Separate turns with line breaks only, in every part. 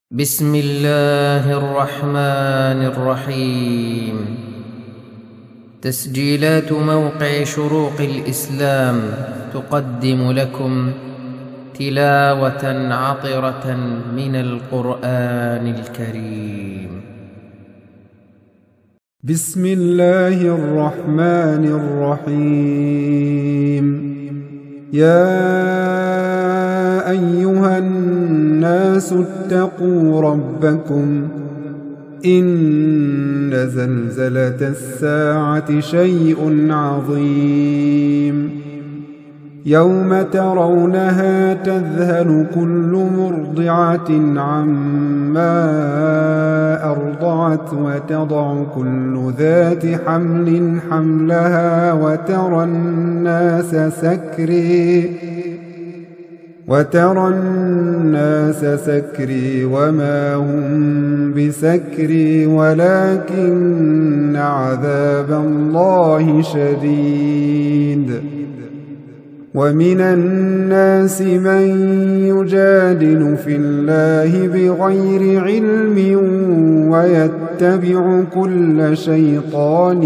بسم الله الرحمن الرحيم. تسجيلات موقع شروق الإسلام تقدم لكم تلاوة عطرة من القرآن الكريم.
بسم الله الرحمن الرحيم. يا أيها الناس اتقوا ربكم إن زلزلة الساعة شيء عظيم يوم ترونها تذهل كل مرضعة عما أرضعت وتضع كل ذات حمل حملها وترى الناس سكري وما هم بسكري ولكن عذاب الله شديد. ومن الناس من يجادل في الله بغير علم ويتبع كل شيطان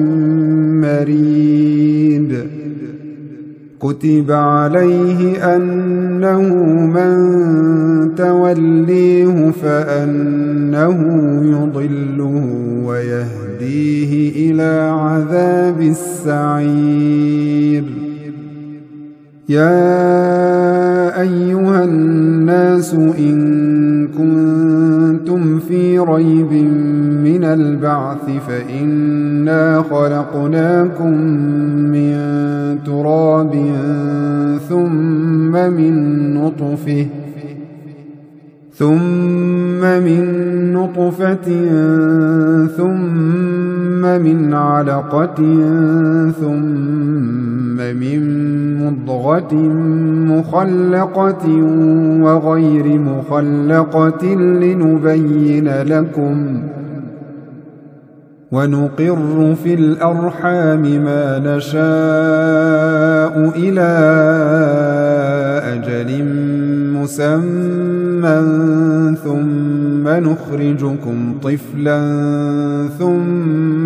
مريد. كتب عليه أنه من توليه فأنه يضله ويهديه إلى عذاب السعير. يا أيها الناس إن كنتم في ريب من البعث فإنا خلقناكم من تراب ثم من نطفة ثم من علقة ثم من مضغة مخلقة وغير مخلقة لنبين لكم ونقر في الأرحام ما نشاء إلى أجل مسمى ثم نخرجكم طفلا ثم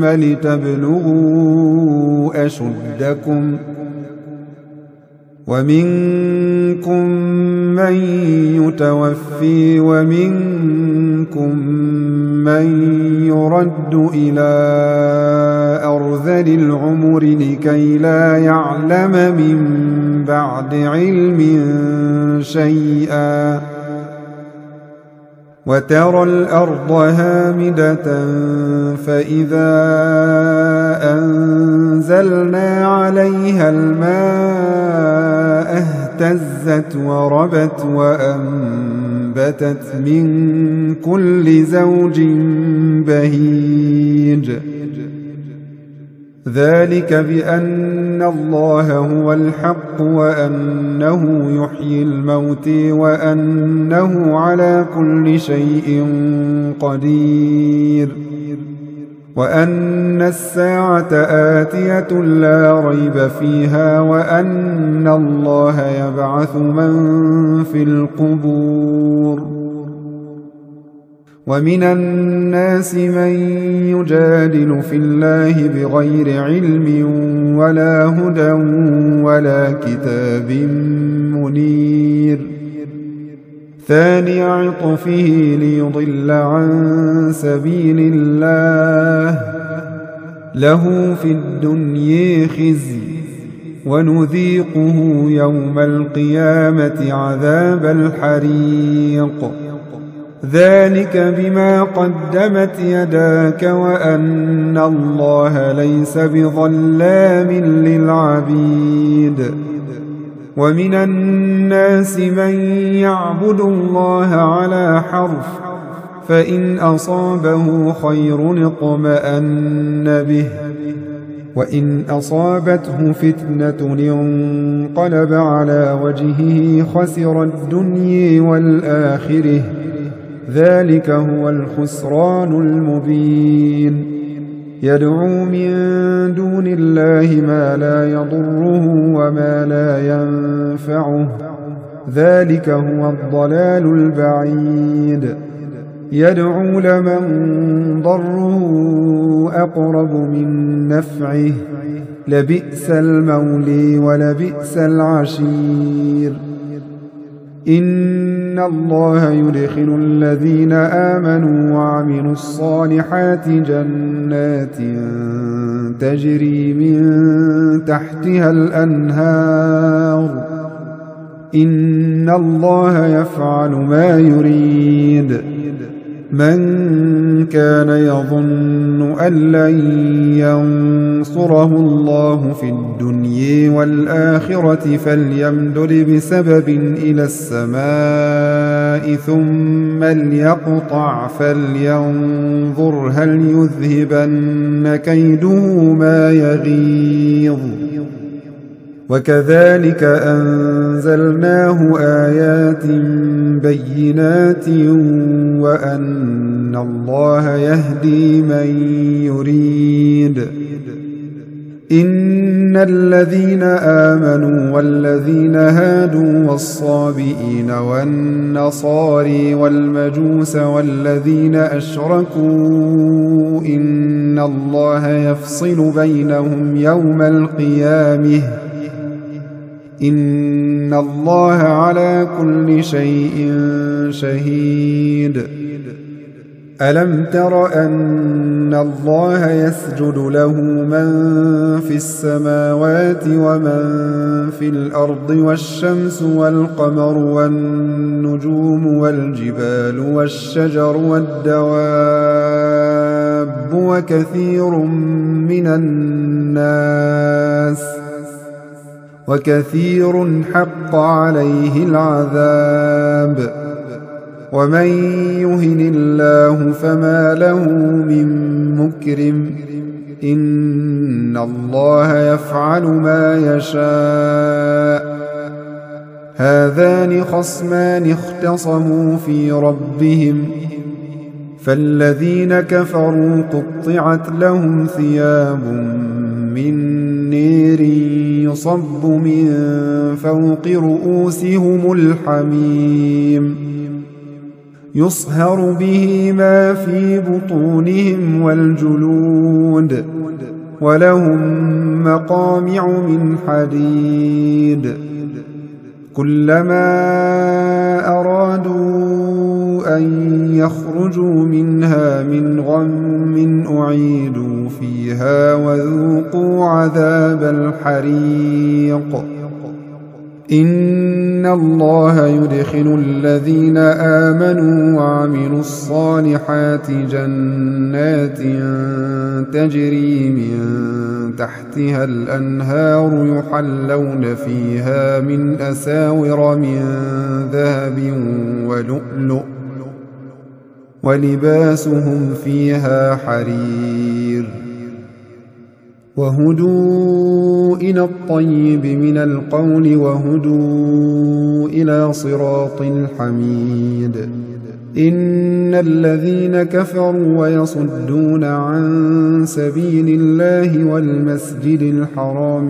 لتبلغوا أشدكم ومنكم من يتوفي ومنكم من يرد إلى أرذل العمر لكي لا يعلم من بعد علم شيئا. وترى الأرض هامدة فإذا أنزلنا عليها الماء اهتزت وربت وأنبتت من كل زوج بهيج. ذلك بأن الله هو الحق وأنه يحيي الموت وأنه على كل شيء قدير وأن الساعة آتية لا ريب فيها وأن الله يبعث من في القبور. ومن الناس من يجادل في الله بغير علم ولا هدى ولا كتاب منير. ثاني عطفه ليضل عن سبيل الله له في الدنيا خزي ونذيقه يوم القيامة عذاب الحريق. ذلك بما قدمت يداك وأن الله ليس بظلام للعبيد. ومن الناس من يعبد الله على حرف فإن أصابه خير اطمأن به وإن أصابته فتنة انقلب على وجهه خسر الدنيا والآخرة. ذلك هو الخسران المبين. يدعو من دون الله ما لا يضره وما لا ينفعه ذلك هو الضلال البعيد. يدعو لمن ضره أقرب من نفعه لبئس المولي ولبئس العشير إن الله يدخل الذين آمنوا وعملوا الصالحات جنات تجري من تحتها الأنهار إن الله يفعل ما يريد من كان يظن أن لن ينصره الله في الدنيا والآخرة فليمدد بسبب إلى السماء ثم ليقطع فلينظر هل يذهبن كيده ما يغيظ وكذلك أنزلناه آيات بينات وأن الله يهدي من يريد إن الذين آمنوا والذين هادوا والصابئين والنصاري والمجوس والذين أشركوا إن الله يفصل بينهم يوم القيامة إن الله على كل شيء شهيد ألم تر أن الله يسجد له من في السماوات ومن في الأرض والشمس والقمر والنجوم والجبال والشجر والدواب وكثير حق عليه العذاب ومن يهن الله فما له من مكرم إن الله يفعل ما يشاء هذان خصمان اختصموا في ربهم فالذين كفروا قطعت لهم ثياب من نير يصب من فوق رؤوسهم الحميم يصهر به ما في بطونهم والجلود ولهم مقامع من حديد كلما أرادوا أن يخرجوا منها من غم أعيدوا فيها وذوقوا عذاب الحريق إن الله يدخل الذين آمنوا وعملوا الصالحات جنات تجري من تحتها الأنهار يحلون فيها من أساور من ذهب ولؤلؤ ولباسهم فيها حرير وهدوا إلى الطيب من القول وهدوا إلى صراط الحميد إن الذين كفروا ويصدون عن سبيل الله والمسجد الحرام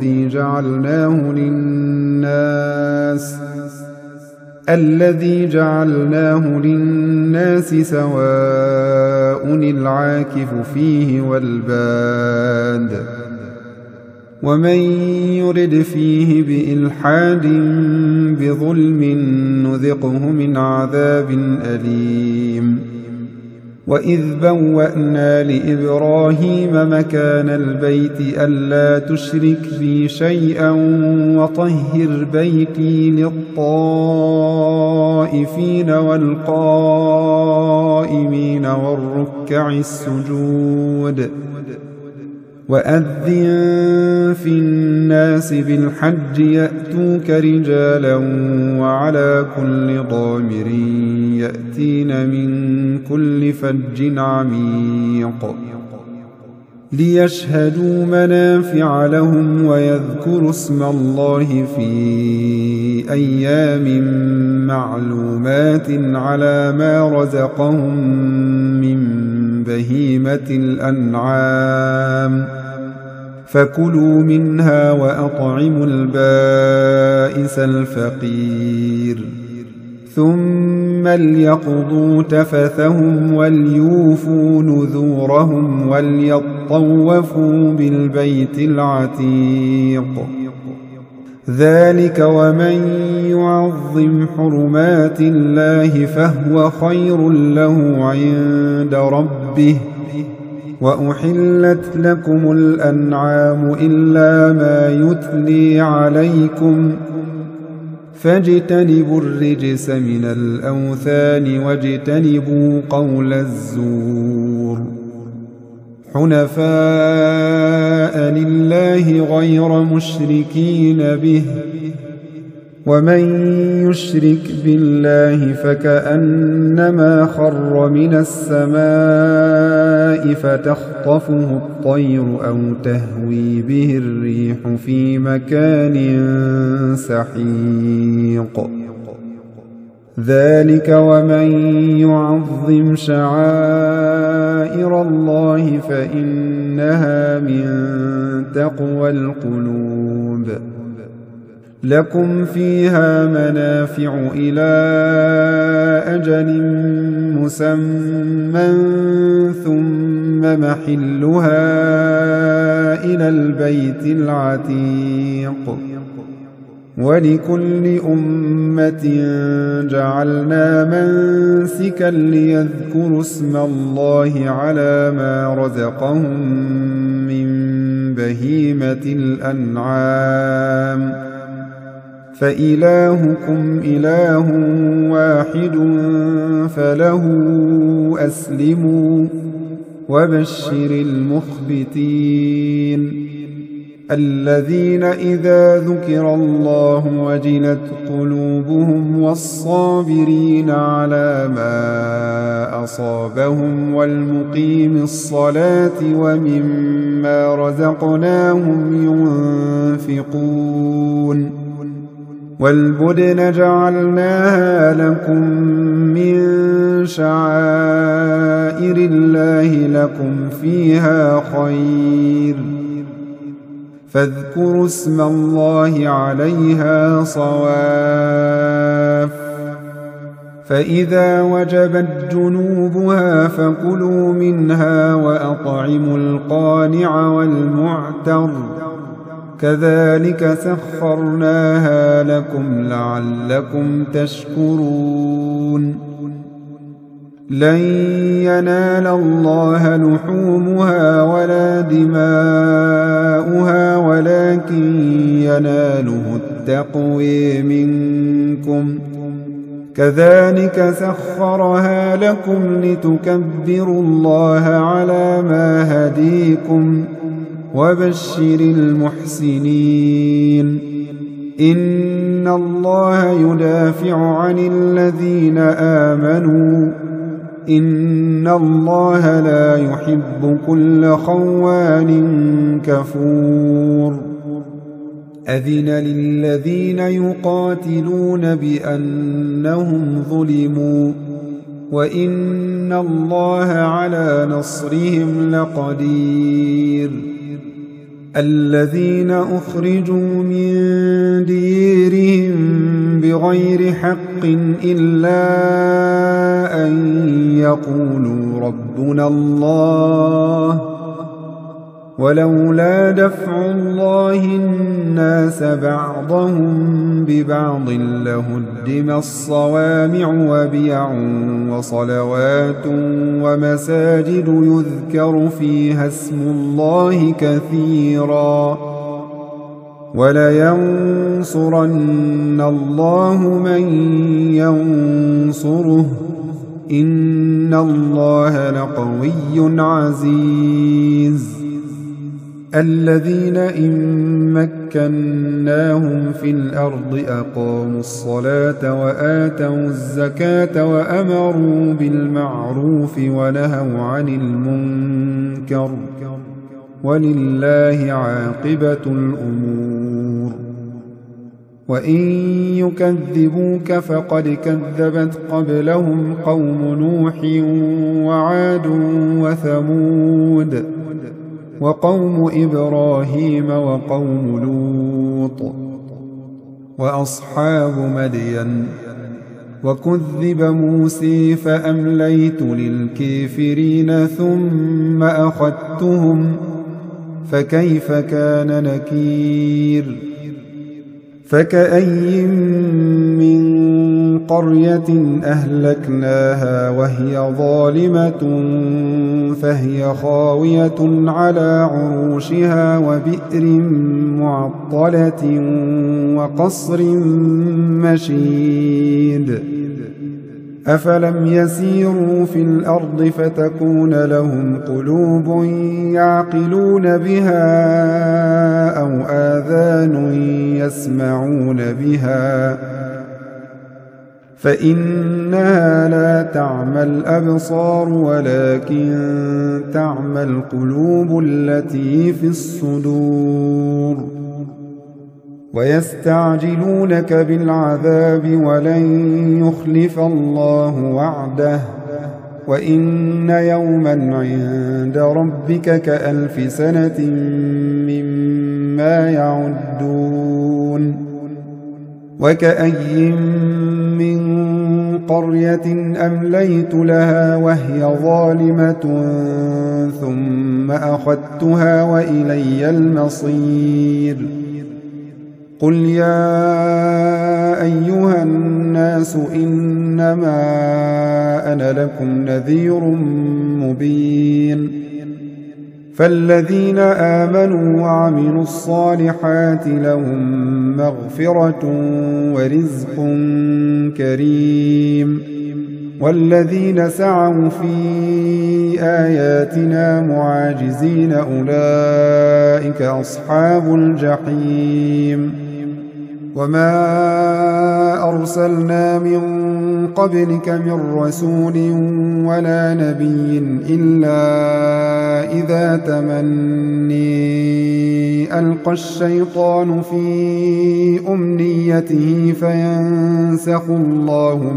الذي جعلناه للناس سواء العاكف فيه والباد ومن يرد فيه بإلحاد بظلم نذقه من عذاب أليم وإذ بوأنا لإبراهيم مكان البيت ألا تشرك بي شيئا وطهر بيتي للطائفين والقائمين والركع السجود وأذن في الناس بالحج يأتوك رجالا وعلى كل ضامر يأتين من كل فج عميق ليشهدوا منافع لهم ويذكروا اسم الله في أيام معلومات على ما رزقهم من بهيمة الأنعام فكلوا منها وأطعموا البائس الفقير ثم ليقضوا تفثهم وليوفوا نذورهم وليطوفوا بالبيت العتيق. ذلك ومن يعظم حرمات الله فهو خير له عند ربه. وأحلت لكم الأنعام إلا ما يتلي عليكم فاجتنبوا الرجس من الأوثان واجتنبوا قول الزور. حنفاء لله غير مشركين به ومن يشرك بالله فكأنما خر من السماء فتخطفه الطير أو تهوي به الريح في مكان سحيق. ذلك ومن يعظم شعائر الله فإنها من تقوى القلوب. لكم فيها منافع إلى أجل مسمى ثم محلها إلى البيت العتيق. ولكل أمة جعلنا منسكا ليذكروا اسم الله على ما رزقهم من بهيمة الأنعام فإلهكم إله واحد فله أسلموا وبشر المخبتين الذين إذا ذكر الله وجلت قلوبهم والصابرين على ما أصابهم والمقيم الصلاة ومما رزقناهم ينفقون. والبدن جعلناها لكم من شعائر الله لكم فيها خير فاذكروا اسم الله عليها صواف. فإذا وجبت جنوبها فكلوا منها وأطعموا القانع والمعتر كذلك سخرناها لكم لعلكم تشكرون. لن ينال الله لحومها ولا دماؤها ولكن يناله التقوى منكم كذلك سخرها لكم لتكبروا الله على ما هديكم وبشر المحسنين. إن الله يدافع عن الذين آمنوا إن الله لا يحب كل خوان كفور. أذن للذين يقاتلون بأنهم ظلموا وإن الله على نصرهم لقدير. الذين أخرجوا من ديرهم بغير حق إلا أن يقولوا ربنا الله ولولا دفع الله الناس بعضهم ببعض لهدم الصوامع وبيع وصلوات ومساجد يذكر فيها اسم الله كثيرا ولينصرن الله من ينصره إن الله لقوي عزيز. الذين إن مكناهم في الأرض أقاموا الصلاة وآتوا الزكاة وأمروا بالمعروف ونهوا عن المنكر ولله عاقبة الأمور. وإن يكذبوك فقد كذبت قبلهم قوم نوح وعاد وثمود وقوم إبراهيم وقوم لوط وأصحاب مدين وكذب موسى فأمليت للكافرين ثم أخذتهم فكيف كان نكير فكأي من قرية أهلكناها وهي ظالمة فهي خاوية على عروشها وبئر معطلة وقصر مشيد أفلم يسيروا في الأرض فتكون لهم قلوب يعقلون بها أو آذان يسمعون بها فإنها لا تعمى الأبصار ولكن تعمى القلوب التي في الصدور ويستعجلونك بالعذاب ولن يخلف الله وعده وإن يوما عند ربك كألف سنة مما يعدون وكأي من قرية أمليت لها وهي ظالمة ثم أخذتها وإلي المصير قل يا أيها الناس إنما أنا لكم نذير مبين فالذين آمنوا وعملوا الصالحات لهم مغفرة ورزق كريم والذين سعوا في آياتنا معاجزين أولئك أصحاب الجحيم وما أرسلنا من قبلك من رسول ولا نبي إلا إذا تمني ألقى الشيطان في أمنيته فينسخ الله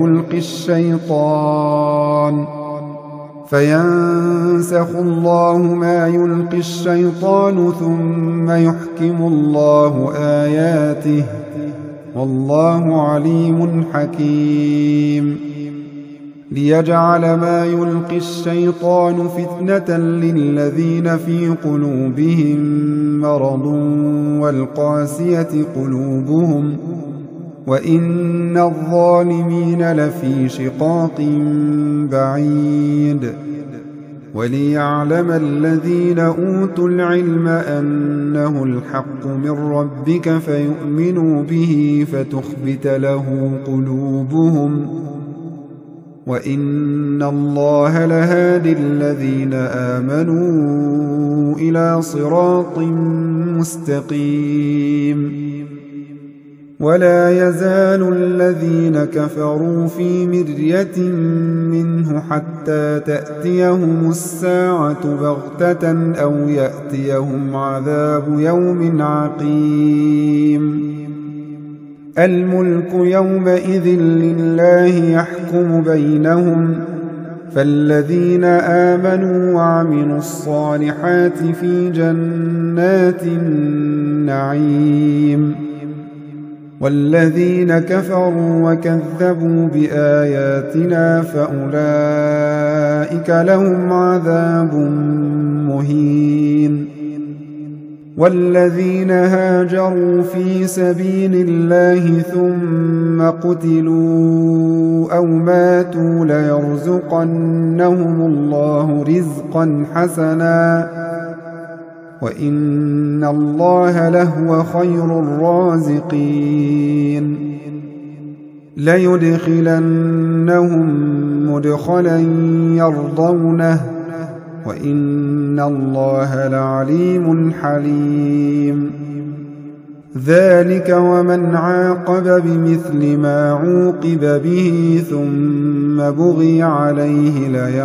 ما يلقي الشيطان ثم يحكم الله آياته والله عليم حكيم ليجعل ما يلقي الشيطان فتنة للذين في قلوبهم مرض والقاسية قلوبهم وإن الظالمين لفي شقاق بعيد وليعلم الذين أوتوا العلم أنه الحق من ربك فيؤمنوا به فتخبت له قلوبهم وإن الله لهادي الذين آمنوا إلى صراط مستقيم ولا يزال الذين كفروا في مرية منه حتى تأتيهم الساعة بغتة أو يأتيهم عذاب يوم عقيم الملك يومئذ لله يحكم بينهم فالذين آمنوا وعملوا الصالحات في جنات النعيم والذين كفروا وكذبوا بآياتنا فأولئك لهم عذاب مهين والذين هاجروا في سبيل الله ثم قتلوا أو ماتوا ليرزقنهم الله رزقا حسنا وإن الله لهو خير الرازقين ليدخلنهم مدخلا يرضونه وإن الله لعليم حليم ذلك ومن عاقب بمثل ما عوقب به ثم بغي عليه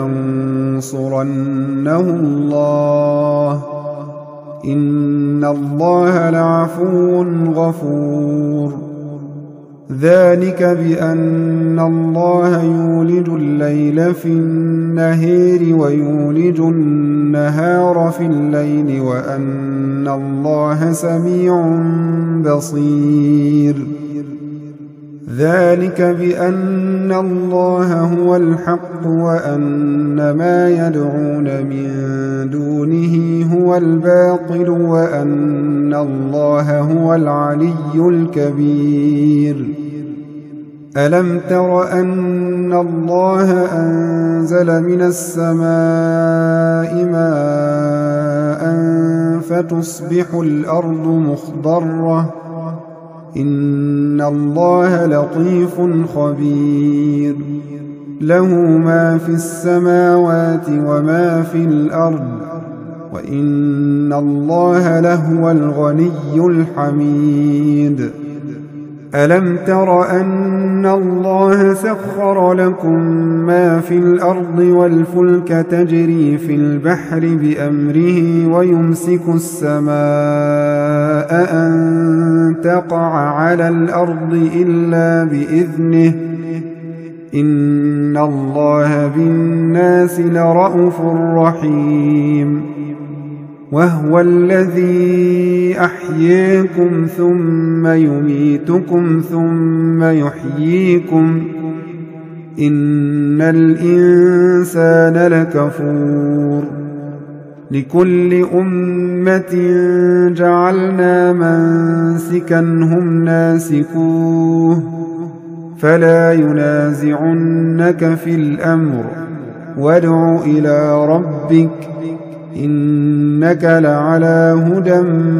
لينصرنه الله إن الله لعفو غفور ذلك بأن الله يولج الليل في النهار ويولج النهار في الليل وأن الله سميع بصير ذلك بأن الله هو الحق وأن ما يدعون من دونه هو الباطل وأن الله هو العلي الكبير ألم تر أن الله أنزل من السماء ماء فتصبح الأرض مخضرة إن الله لطيف خبير له ما في السماوات وما في الأرض وإن الله لهو الغني الحميد ألم تر أن الله سخر لكم ما في الأرض والفلك تجري في البحر بأمره ويمسك السماء أن تقع على الأرض إلا بإذنه إن الله بالناس لرءوف رحيم وهو الذي أحياكم ثم يميتكم ثم يحييكم إن الإنسان لكفور لكل أمة جعلنا منسكا هم ناسكوه فلا ينازعنك في الأمر وادع إلى ربك إنك لعلى هدى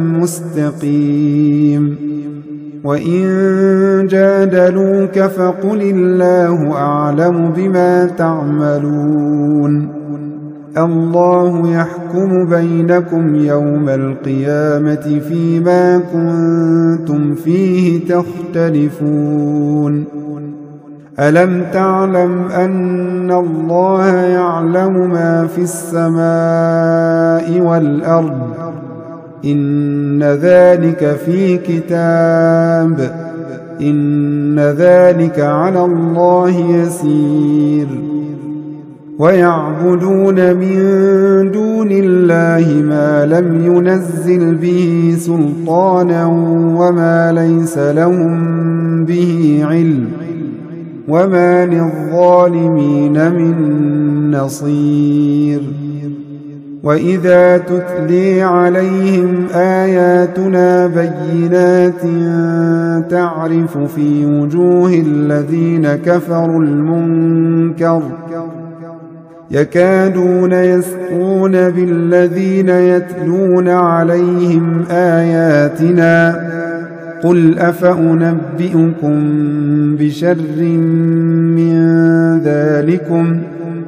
مستقيم وإن جادلوك فقل الله أعلم بما تعملون الله يحكم بينكم يوم القيامة فيما كنتم فيه تختلفون ألم تعلم أن الله يعلم ما في السماء والأرض إن ذلك في كتاب إن ذلك على الله يسير ويعبدون من دون الله ما لم ينزل به سلطانا وما ليس لهم به علم وما للظالمين من نصير وإذا تتلي عليهم آياتنا بينات تعرف في وجوه الذين كفروا المنكر يكادون يسقون بالذين يتلون عليهم آياتنا قل أفأنبئكم بشر من ذلكم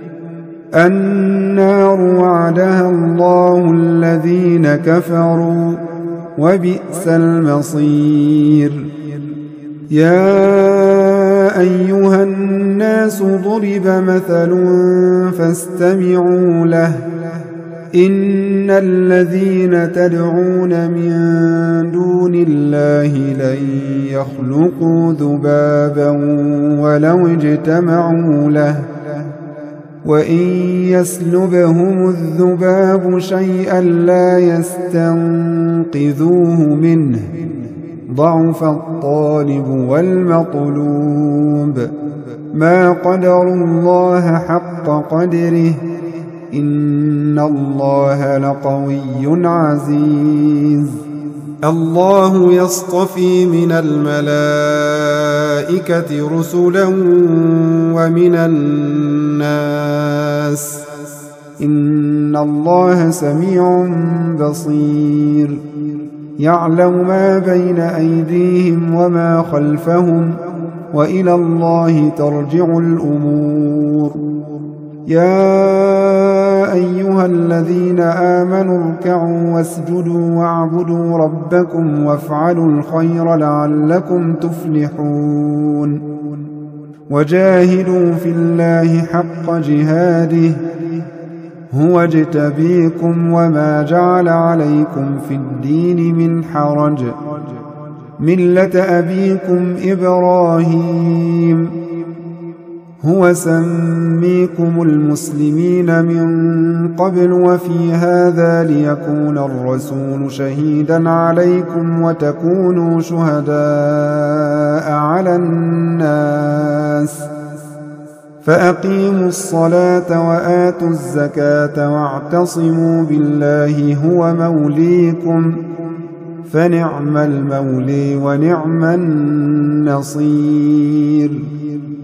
النار وعدها الله الذين كفروا وبئس المصير يا أيها الناس ضرب مثل فاستمعوا له إن الذين تدعون من دون الله لن يخلقوا ذبابا ولو اجتمعوا له وإن يسلبهم الذباب شيئا لا يستنقذوه منه ضعف الطالب والمطلوب ما قدروا الله حق قدره إن الله لقوي عزيز الله يصطفي من الملائكة رسلا ومن الناس إن الله سميع بصير يعلم ما بين أيديهم وما خلفهم وإلى الله ترجع الأمور يا أيها الذين آمنوا اركعوا واسجدوا واعبدوا ربكم وافعلوا الخير لعلكم تفلحون وجاهدوا في الله حق جهاده هو اجتبيكم وما جعل عليكم في الدين من حرج ملة أبيكم إبراهيم هو سميكم المسلمين من قبل وفي هذا ليكون الرسول شهيدا عليكم وتكونوا شهداء على الناس فأقيموا الصلاة وآتوا الزكاة واعتصموا بالله هو موليكم فنعم المولي ونعم النصير